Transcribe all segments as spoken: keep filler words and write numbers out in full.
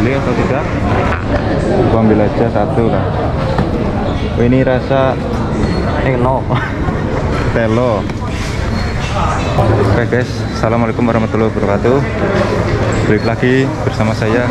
beli atau tidak? Aku ambil aja satu lah. Oh, ini rasa Telo. telo. Oke guys, assalamualaikum warahmatullahi wabarakatuh. Balik lagi bersama saya.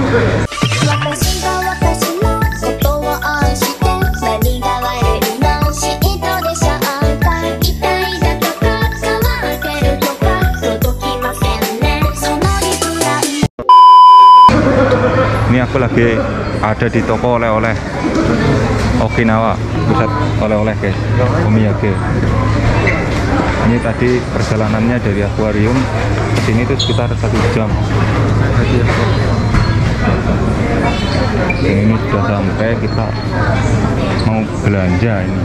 Ini aku lagi ada di toko oleh-oleh Okinawa, pusat oleh-oleh guys, omiyage. Ini tadi perjalanannya dari akuarium ke sini itu sekitar satu jam. Dan ini sudah sampai, kita mau belanja ini.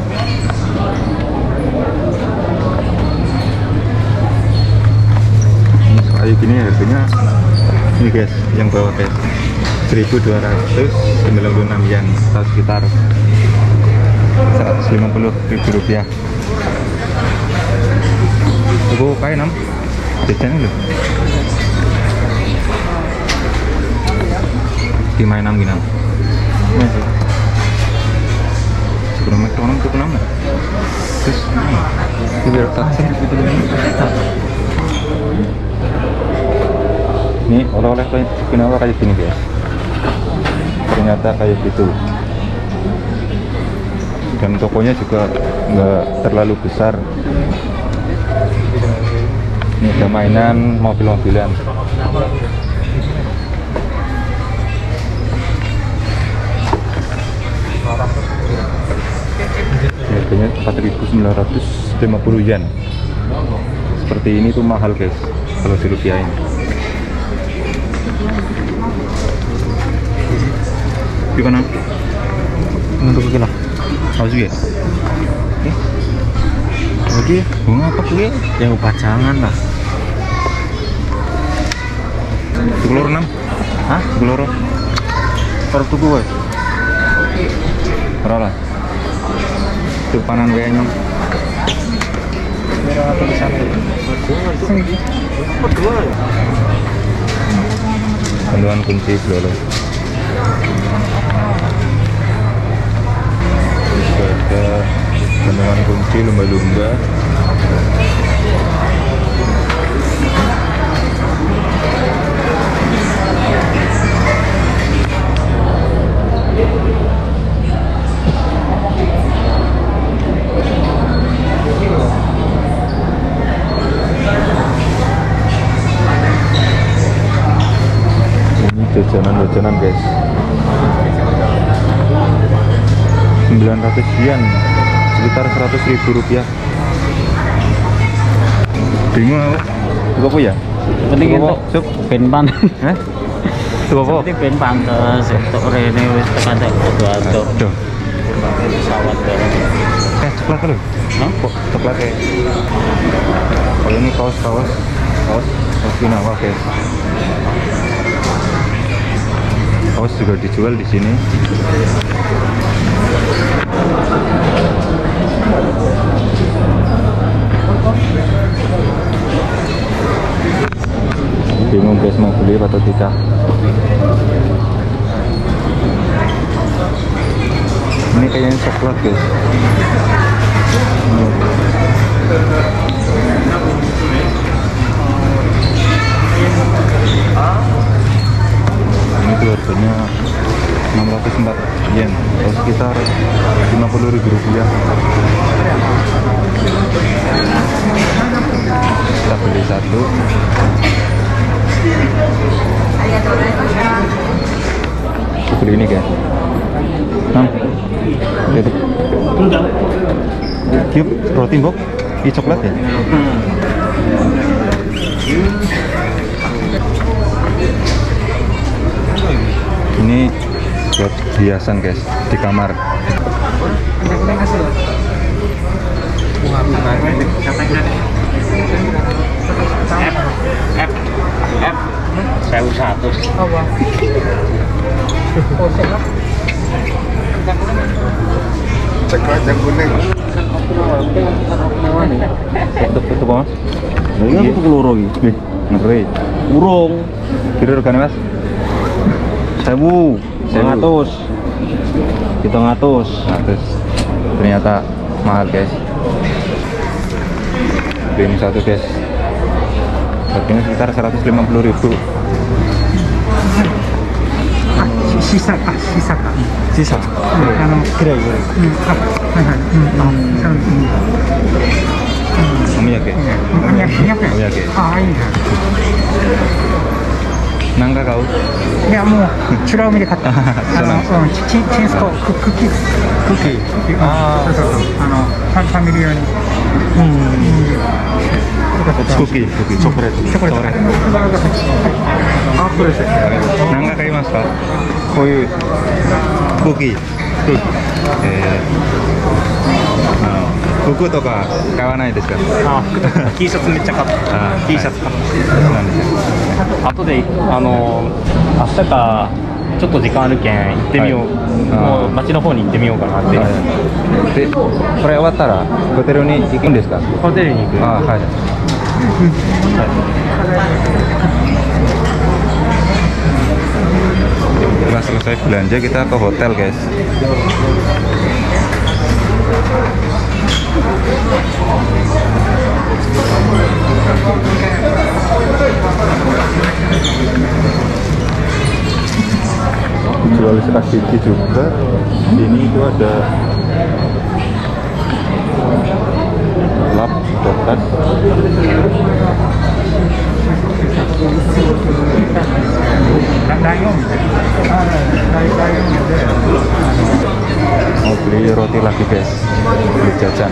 Ini kayak gini harganya. Ini guys, yang bawah guys, seribu dua ratus sembilan puluh enam yen atau sekitar seratus lima puluh ribu rupiah. Aku kayak enam jajan loh. Gimana enam gini? Masih. Sebelum mereka orang tuh enam. Terus di biar taksi itu ini oleh-oleh kayak Okinawa kayak gini guys. Ternyata kayak gitu. Dan tokonya juga nggak terlalu besar. Ini ada mainan mobil-mobilan. Harganya empat ribu sembilan ratus lima puluh yen. Seperti ini tuh mahal guys kalau dirupiahin. Gimana? Untuk kilo. Tahu juga? Oke. Oke. Bunga apa gue? Yang pacangan lah. Telur enam? Hah? Telur? Taruh tuh gue. Berapa? Tuh panan W nya. Bantuan kunci dulu. Ada gantungan kunci lumba-lumba. Ini jajanan-jajanan guys, sembilan ratus yen, sekitar seratus ribu rupiah. Bingung aku, itu apa ya? Penting itu sup ben pan. Eh? Itu apa? Penting ben pantes untuk rene wis tekan tek ado-ado. Aduh. Pesawat bareng. Eh, coklat lho. Hah? Kok coklat ya? Oh, ini kaos-kaos, kaos Okinawa guys. Kaos juga dijual di sini. Bingung guys mau beli atau tidak. Ini kayaknya coklat guys. Ini tuh harganya enam ratus empat yen atau sekitar lima puluh ribu rupiah. Kita beli satu. Aku beli ini guys. Nah, lihat. Cube roti box, ini coklat ya? Ini buat hiasan guys di kamar. F F sewu satu. Apa? Cek yang kuning. Tutup tutup mas. Ini aku keloro iki. Ngeri. Urung. Kira regane mas? Sewu. Ngatus. Kita ngatus. Ngatus. Ternyata mahal guys. Ini satu guys. Harganya sekitar seratus lima puluh ribu. Sisa kah? Sisa kah? Sisa. Ano, Kira-kira. Omiyake. Omiyake. Omiyake. Ah, iya. Nangka kau? いやもう違う海で買った。あの、うん、チチチンスコククッキー。 クッキー。 ああ、そうそうそう。あのファファミリー用に。 クッキー、クッキー、チョコレート。 チョコレート。あ、これです。 何が買いますか？こういうクッキー。クッキー。えー、あの服とか買わないですか？ あ、T シャツめっちゃ買った。 あ T シャツ買った。 なんですよ。 後であの明日かちょっと時間あるけん行ってみよう。 はいもう町の方に行ってみようかなって。 で、これ終わったらホテルに行くんですか？ ホテルに行く。 あ、はい。Setelah selesai belanja kita ke hotel guys. Jual sekat gigi juga. Ini itu ada lap, dotas. Mau beli roti lagi guys, beli jajan.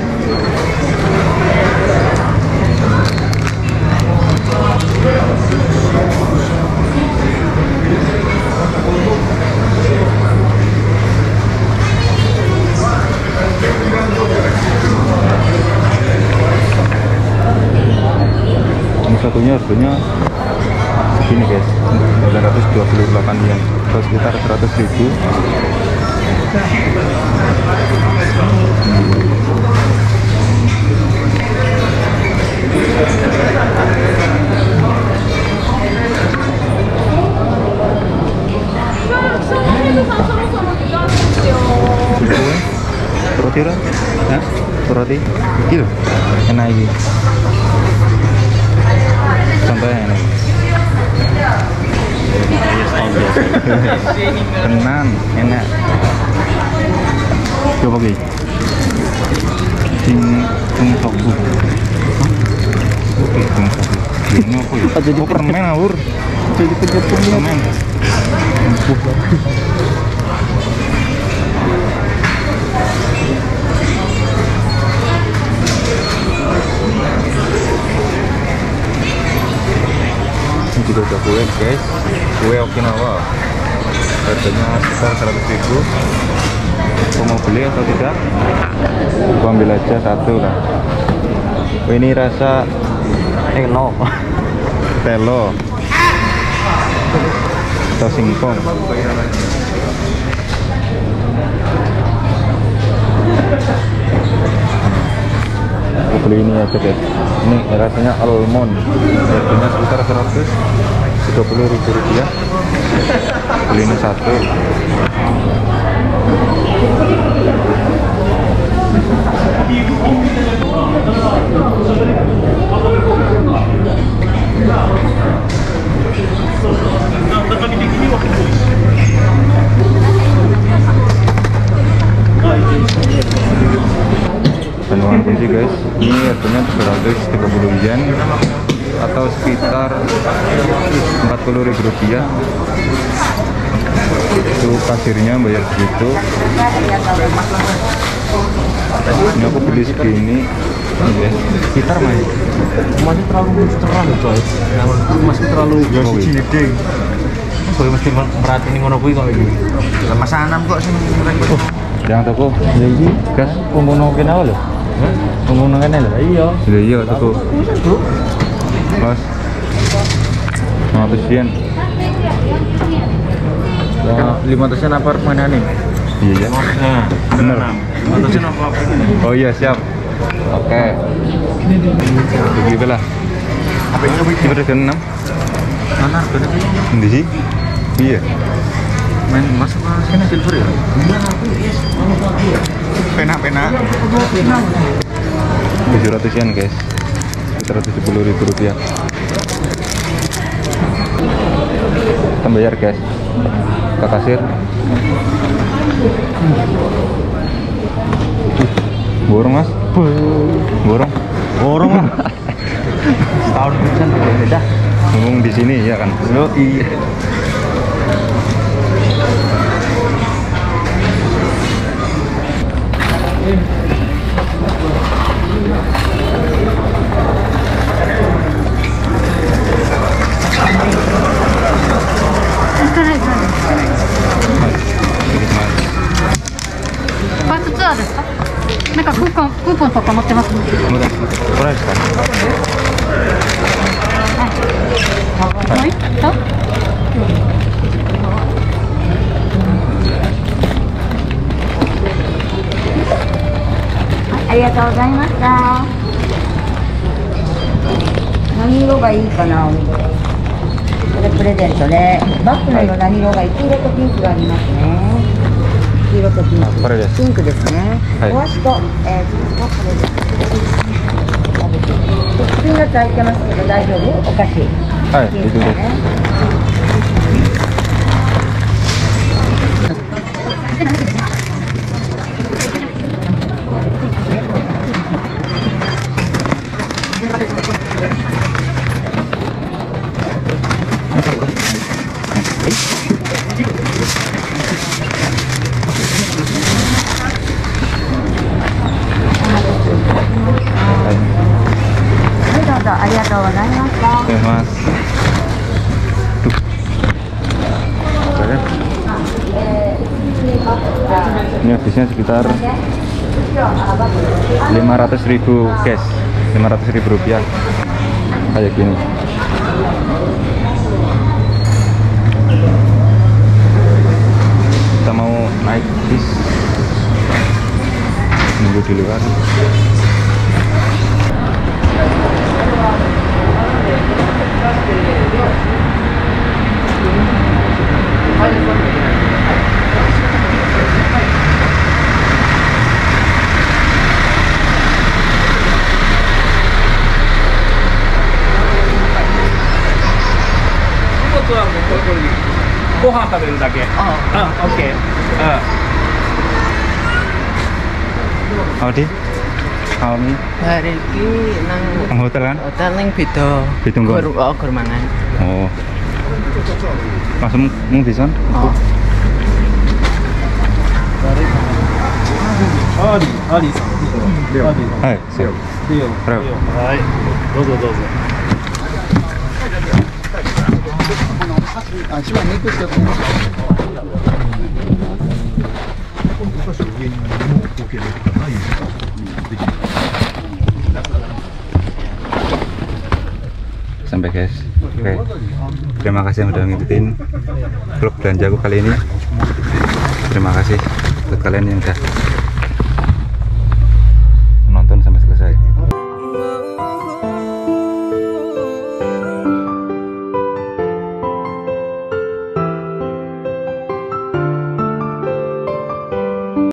Ini satunya harganya segini guys, sembilan ratus dua puluh delapan yen atau sekitar seratus ribu. Roti lah, ya? Roti, gitu, enak ini. Contohnya ini. Tenang, enak. Coba lagi. Ting, ting sobu. Oke, ting sobu. Ini apa ya? Jadi permen awur. Jadi permen. Ini juga ada kue guys, kue Okinawa, harganya sekitar seratus ribu. Kau mau beli atau tidak? Aku ambil aja satu lah. Oh, ini rasa Telo. telo atau singkong. Aku beli ini aja guys. Ini rasanya almond, harganya sekitar seratus tiga puluh ribu rupiah. Beli ini satu. Gantungan kunci guys, ini harganya tiga ratus tiga puluh yen atau sekitar empat puluh ribu rupiah. Itu kasirnya bayar segitu. Ini aku beli segini. Ya, gitar main. Masih terlalu terlalu coy. Masih terlalu Oh, iya. gede. Gue mesti merhatiin ngono kuwi kok iki. Mas Anam kok sing Oh, yang toko ya ini gas ngomong kene lho. Hah? Ngomong kene lho. Iya. Ya iya toko. Mas. Mau yen. Ya lima ratus apa mana nih? Iya ya. Nah, Bener. lima ratus apa? Oh iya siap. Oke. Begitu lah. Apa ini Kita udah ke enam. Mana? Di sini? Iya. Main masuk ke sini silver ya? Pena-pena tujuh ratus yen guys, sekitar tujuh puluh ribu rupiah. Kita bayar guys ke kasir. Borong mas? Borong? Borong lah. Setahun kemudian beda. Ngomong di sini ya kan? Yo iya. なんかクーポン、クーポンとか持ってます。 これですか？ はい。 ありがとうございました。何色がいいかな、お水。これプレゼントで、バッグの色何色がいい？黄色とピンクがありますね。黄色とピンク。 これです。 ピンクですね。 はいお箸と、えー、ジュースとこれです。スピンがついてますけど大丈夫？お菓子。 はい、 いいですかね。ありがとうございました。 失礼します。Ini habisnya sekitar lima ratus ribu guys, lima ratus ribu rupiah kayak gini. Kita mau naik bis, nunggu di luar. Audi, kami hari ini nang nang hotel kan? hotel nang beda. Bidung Gur, oh, gur mangan. Oh, langsung mau bisa? Oh. Adi, Adi, Adi. Hai, siap. Dio. Bro. Hai. Dozo, dozo. あ、一番肉ってこと。 Sampai guys. Oke. Terima kasih yang udah ngikutin vlog belanjaku kali ini. Terima kasih buat kalian yang udah